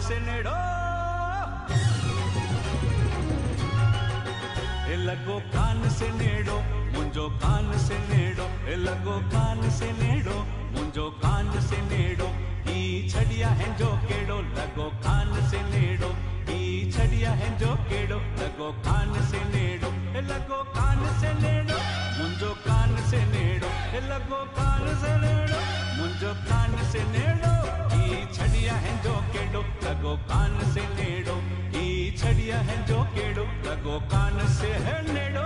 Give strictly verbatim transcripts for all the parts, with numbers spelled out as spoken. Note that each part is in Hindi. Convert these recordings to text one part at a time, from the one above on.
से नेड़ो ए लगो कान से नेड़ो मुंजो कान से नेड़ो ए लगो कान से नेड़ो मुंजो कान से नेड़ो ई छड़िया है जो केड़ो लगो कान से नेड़ो ई छड़िया है जो केड़ो लगो कान से नेड़ो ए लगो कान से नेड़ो मुंजो कान से नेड़ो ए लगो कान से नेड़ो मुंजो कान से नेड़ो ई छड़िया है जो केड़ो लगो कान से नेड़ो ई छड़िया है जो केड़ो लगो कान से है नेड़ो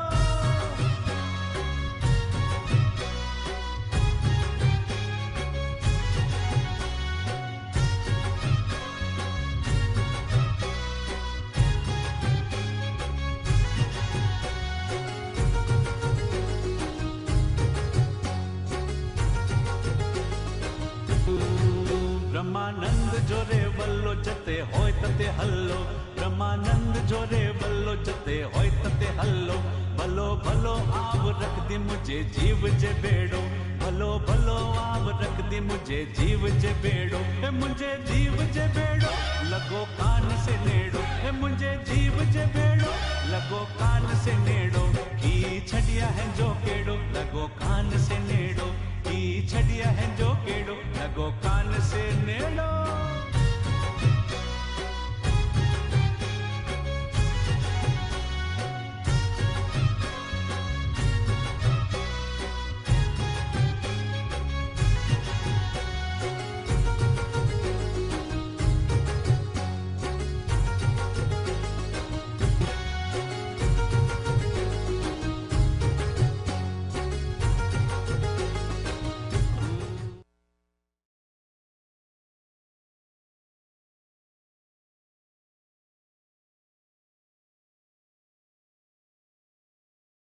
ब्रह्मानंद जोरे बल्लो जते होय तते हल्लो ब्रह्मानंद जोरे बल्लो जते होय तते हल्लो भलो भलो आव रख दी मुझे जीव जे बेड़ो भलो भलो आव रख दी मुझे जीव जे बेड़ो ए मुझे जीव जे बेड़ो लगो कान से नेड़ो ए मुझे जीव जे बेड़ो लगो कान से नेड़ो की छड़िया है जो केड़ो लगो कान से नेड़ो की छड़िया है जो केड़ो लगो कान से नेड़ो